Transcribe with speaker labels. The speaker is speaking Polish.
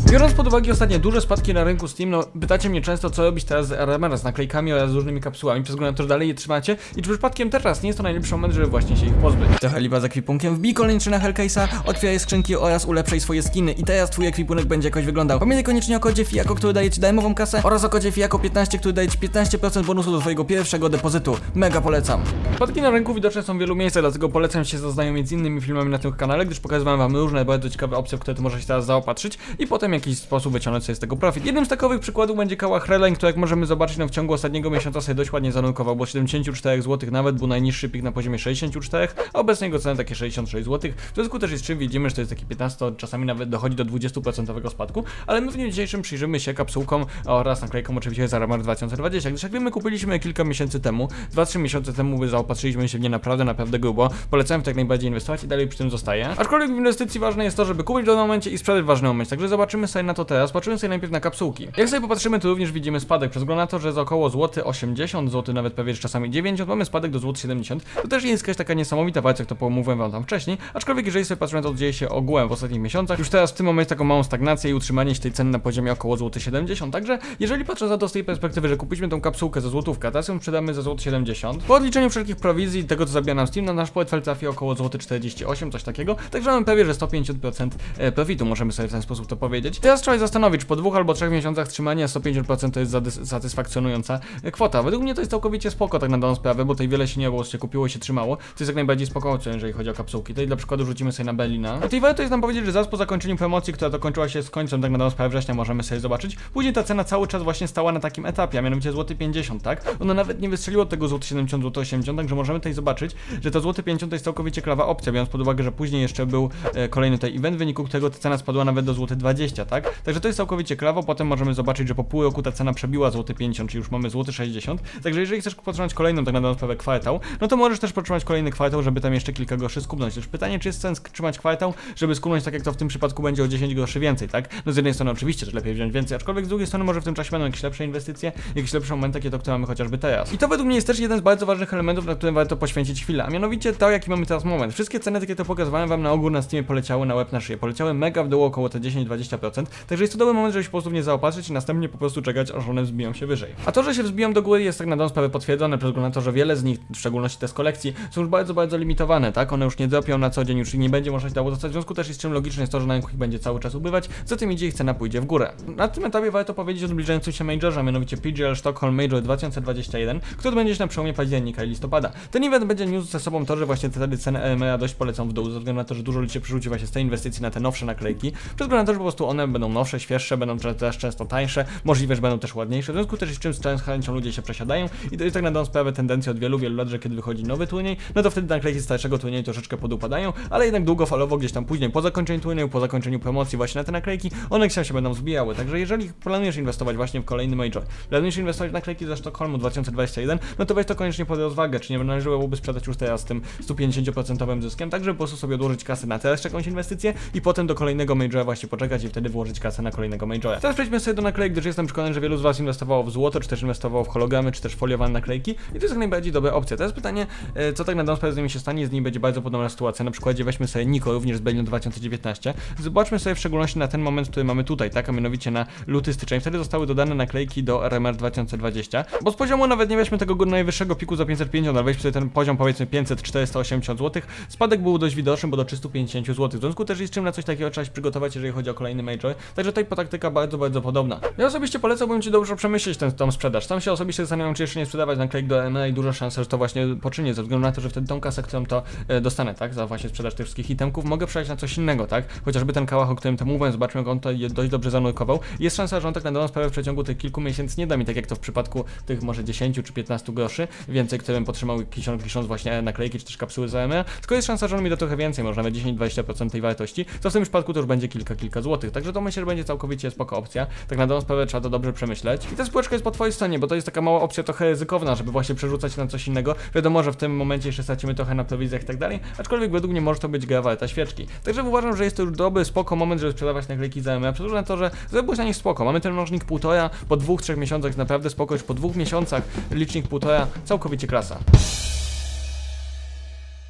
Speaker 1: Biorąc pod uwagę ostatnie duże spadki na rynku Steam, no pytacie mnie często, co robić teraz z RMR, z naklejkami oraz z różnymi kapsułami, przez względu na to, że dalej je trzymacie i czy przypadkiem teraz nie jest to najlepszy moment, żeby właśnie się ich pozbyć. Trochę lipa z ekwipunkiem, wbij koniecznie na Hellcase'a, otwieraj skrzynki oraz ulepszaj swoje skiny i teraz twój ekwipunek będzie jakoś wyglądał. Pamiętaj koniecznie o kodzie FIAKO, który daje ci darmową kasę oraz o kodzie FIAKO 15, który daje ci 15% bonusu do twojego pierwszego depozytu. Mega polecam. Spadki na rynku widoczne są w wielu miejscach, dlatego polecam się zaznajomić z innymi filmami na tym kanale, gdyż pokazywałem wam różne bardzo ciekawe opcje, w które tu możecie teraz zaopatrzyć i potem w jakiś sposób wyciągnąć sobie z tego profit. Jednym z takowych przykładów będzie Kałach Relane, który jak możemy zobaczyć, no w ciągu ostatniego miesiąca sobie dość ładnie zanurkował, bo 74 zł nawet był najniższy pik na poziomie 64, a obecnie jego cena takie 66 zł. W związku też z czym widzimy, że to jest taki 15, czasami nawet dochodzi do 20% spadku, ale my w dniu dzisiejszym przyjrzymy się kapsułkom oraz naklejkom oczywiście z RMR 2020, gdyż jak wiemy kupiliśmy kilka miesięcy temu, 2-3 miesiące temu zaopatrzyliśmy się w nie naprawdę grubo, polecam tak najbardziej inwestować i dalej przy tym zostaje. Aczkolwiek w inwestycji ważne jest to, żeby kupić w danym momencie i sprzedać w ważnym momencie, także zobaczymy sobie na to teraz, patrzymy sobie najpierw na kapsułki. Jak sobie popatrzymy, to również widzimy spadek, przez względu na to, że z około złoty 80 zł, nawet prawie czasami 90, mamy spadek do zł 70. To też nie jest jakaś taka niesamowita wartość, jak to pomówiłem wam tam wcześniej, aczkolwiek jeżeli sobie patrzymy na to, co dzieje się ogółem w ostatnich miesiącach, już teraz w tym momencie taką małą stagnację i utrzymanie się tej ceny na poziomie około zł 70, także jeżeli patrzę na to z tej perspektywy, że kupiliśmy tą kapsułkę za złotówkę, teraz ją sprzedamy za zł 70, po odliczeniu wszelkich prowizji tego, co zabija nam Steam, na nasz portfel trafi około zł 48, coś takiego, także mamy prawie, że 150% profitu, możemy sobie w ten sposób to powiedzieć. Teraz trzeba się zastanowić, czy po 2 albo 3 miesiącach trzymania 150% to jest satysfakcjonująca kwota. Według mnie to jest całkowicie spoko, tak na daną sprawę, bo tutaj wiele się nie było, się kupiło, się trzymało, to jest jak najbardziej spoko, jeżeli chodzi o kapsułki. Tutaj dla przykładu rzucimy sobie na Berlina. I tutaj warto jest nam powiedzieć, że zaraz po zakończeniu promocji, która to kończyła się z końcem, tak na daną sprawę września, możemy sobie zobaczyć. Później ta cena cały czas właśnie stała na takim etapie, a mianowicie złoty 50, tak? Ona nawet nie wystrzeliło od tego złoty 70, złoty 80, także możemy tutaj zobaczyć, że to złoty 50 to jest całkowicie klawa opcja, biorąc pod uwagę, że później jeszcze był kolejny tutaj event, w wyniku którego ta cena spadła nawet do złoty 20, tak? Także to jest całkowicie klawo, potem możemy zobaczyć, że po pół roku ta cena przebiła złoty 50, czyli już mamy złoty 60. Także jeżeli chcesz potrzymać kolejną, tak na daną sprawę, kwartał, no to możesz też potrzymać kolejny kwartał, żeby tam jeszcze kilka groszy skubnąć. Już pytanie, czy jest sens trzymać kwartał, żeby skubnąć tak jak to w tym przypadku będzie o 10 groszy więcej, tak? No z jednej strony oczywiście, że lepiej wziąć więcej, aczkolwiek z drugiej strony może w tym czasie będą jakieś lepsze inwestycje, jakieś lepsze momenty, jakie to, które mamy chociażby teraz. I to według mnie jest też jeden z bardzo ważnych elementów, na którym warto poświęcić chwilę, a mianowicie to, jaki mamy teraz moment. Wszystkie ceny, takie to pokazywałem wam na ogół na Steamie, poleciały na łeb na szyję, poleciały mega w dół około te 10-20%, także jest to dobry moment, żeby się po prostu nie zaopatrzyć i następnie po prostu czekać, aż one wzbiją się wyżej. A to, że się wzbiją do góry, jest tak na dobrą sprawę potwierdzone, przez względu na to, że wiele z nich, w szczególności te z kolekcji, są już bardzo limitowane, tak? One już nie dropią na co dzień, już nie będzie można się dało dostać, w związku też z czym logiczne jest to, że na rynku ich będzie cały czas ubywać, za tym idzie ich cena pójdzie w górę. Na tym etapie warto powiedzieć o zbliżającym się majorze, a mianowicie PGL Stockholm Major 2021, który będzie się na przełomie października i listopada. Ten event będzie niósł ze sobą to, że właśnie wtedy ceny RMR dość polecą w dół, ze względu na to, że dużo ludzi się przerzuci właśnie z tej inwestycji na te nowsze naklejki, przez względu na to, że po prostu one będą nowsze, świeższe, będą też często tańsze, możliwe, że będą też ładniejsze, w związku też z czym z chęcią ludzie się przesiadają i to jest tak na dobrą sprawę tendencja od wielu lat, że kiedy wychodzi nowy turniej, no to wtedy naklejki z starszego turnieju troszeczkę podupadają, ale jednak długofalowo gdzieś tam później po zakończeniu turnieju, po zakończeniu promocji właśnie na te naklejki, one się będą zbijały. Także jeżeli planujesz inwestować właśnie w kolejny major, planujesz inwestować w naklejki ze Sztokholmu 2021, no to weź to koniecznie pod rozwagę, czy nie należałoby sprzedać już teraz z tym 150% zyskiem, tak żeby po prostu sobie odłożyć kasę na teraz jakąś inwestycję i potem do kolejnego majora właśnie poczekać i wtedy włożyć kasę na kolejnego majora. Teraz przejdźmy sobie do naklejek, gdyż jestem przekonany, że wielu z was inwestowało w złoto, czy też inwestowało w hologramy, czy też foliowane naklejki i to jest jak najbardziej dobra opcja. Teraz pytanie, co tak na dobrą sprawę z nimi się stanie, z nimi będzie bardzo podobna sytuacja. Na przykładzie weźmy sobie Niko, również z Berlin 2019. Zobaczmy sobie w szczególności na ten moment, który mamy tutaj, tak, a mianowicie na luty, styczeń. Wtedy zostały dodane naklejki do RMR 2020, bo z poziomu nawet nie weźmy tego najwyższego piku za 550, ale weźmy sobie ten poziom powiedzmy 500-480 zł. Spadek był dość widoczny, bo do 350 zł. W związku też z czym na coś takiego trzeba się przygotować, jeżeli chodzi o kolejny major. Także tutaj taktyka bardzo podobna. Ja osobiście polecałbym ci dobrze przemyśleć tą sprzedaż. Sam się osobiście zastanawiam, czy jeszcze nie sprzedawać naklejek do RMR i duża szansa, że to właśnie poczynię, ze względu na to, że wtedy tą kasę, którą to dostanę, tak, za właśnie sprzedaż tych wszystkich itemków, mogę przejść na coś innego, tak? Chociażby ten kałach, o którym to mówiłem, zobaczmy, jak on to dość dobrze zanurkował. Jest szansa, że on tak na dobrą sprawę w przeciągu tych kilku miesięcy nie da mi, tak jak to w przypadku tych może 10 czy 15 groszy, więcej, którym potrzymał kisząc właśnie naklejki czy też kapsuły z RMR, tylko jest szansa, że on mi da trochę więcej, może nawet 10-20% tej wartości, co w tym przypadku to już będzie kilka złotych, także to myślę, że będzie całkowicie spoko opcja, tak na dobrą sprawę trzeba to dobrze przemyśleć. I ta spółeczka jest po twojej stronie, bo to jest taka mała opcja trochę ryzykowna, żeby właśnie przerzucać na coś innego. Wiadomo, że w tym momencie jeszcze stracimy trochę na prowizjach i tak dalej, aczkolwiek według mnie może to być gra warta świeczki. Także uważam, że jest to już dobry, spoko moment, żeby sprzedawać naklejki za RMR, przez to, to, że zrobiłeś na nich spoko. Mamy ten mnożnik 1,5, po 2-3 miesiącach naprawdę spoko, już po 2 miesiącach licznik 1,5, całkowicie klasa.